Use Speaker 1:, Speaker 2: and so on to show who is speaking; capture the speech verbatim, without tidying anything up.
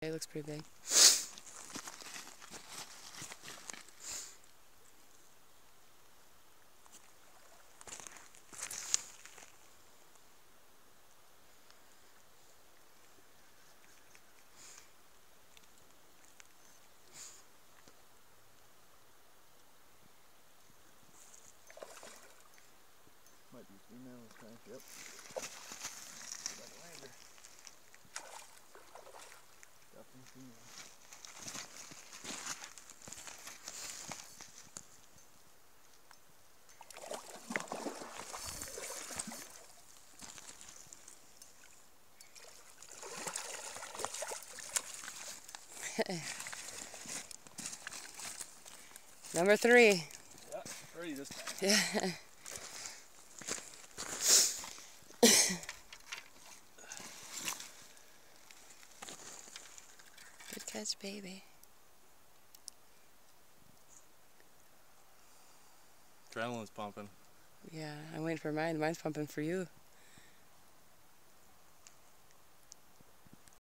Speaker 1: It looks pretty big.
Speaker 2: Might be female this time, yep. Double lander. Definitely female.
Speaker 1: Number three.
Speaker 2: Yeah, three this time.
Speaker 1: Yeah. Good catch, baby.
Speaker 2: Adrenaline's pumping.
Speaker 1: Yeah, I'm waiting for mine. Mine's pumping for you.